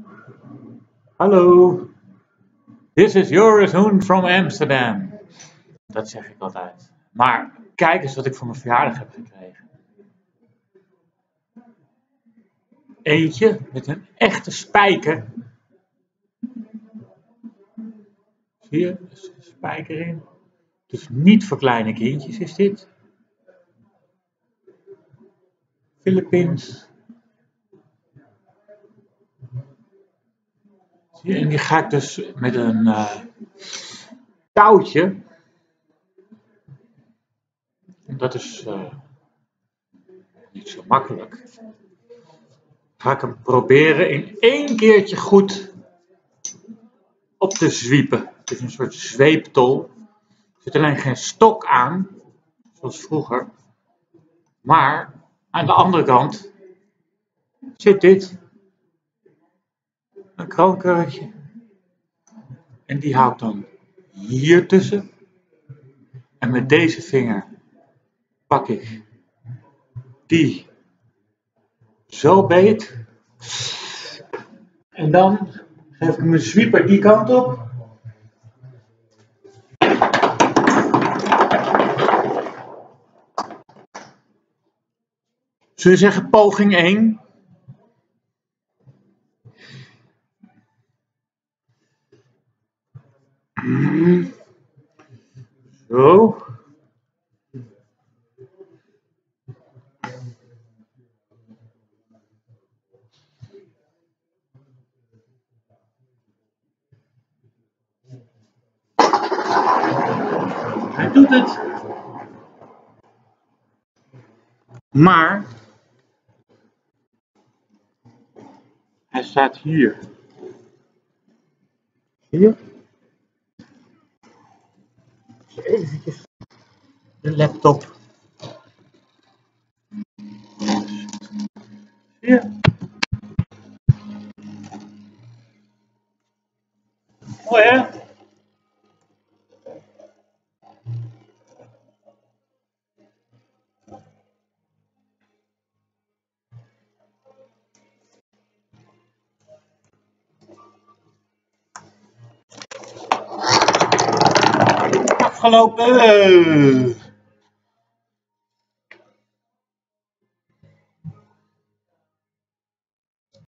Hallo, this is Joris Hoen from Amsterdam. Dat zeg ik altijd. Maar kijk eens wat ik voor mijn verjaardag heb gekregen. Eentje met een echte spijker. Zie je, er is een spijker in. Dus niet voor kleine kindjes is dit. Philippines. Zie je, en die ga ik dus met een touwtje. Dat is niet zo makkelijk. Ga ik hem proberen in één keertje goed op te zwiepen. Het is een soort zweeptol. Er zit alleen geen stok aan, zoals vroeger. Maar aan de andere kant zit dit. Een kroonkurkje. En die hou ik dan hier tussen. En met deze vinger pak ik die zo beet. En dan geef ik mijn zwieper die kant op. Zullen we zeggen poging 1? Zo. Hij doet het. Maar hij staat hier. Zie je? Eventjes de laptop. Zie je? Mooi hè? Afgelopen.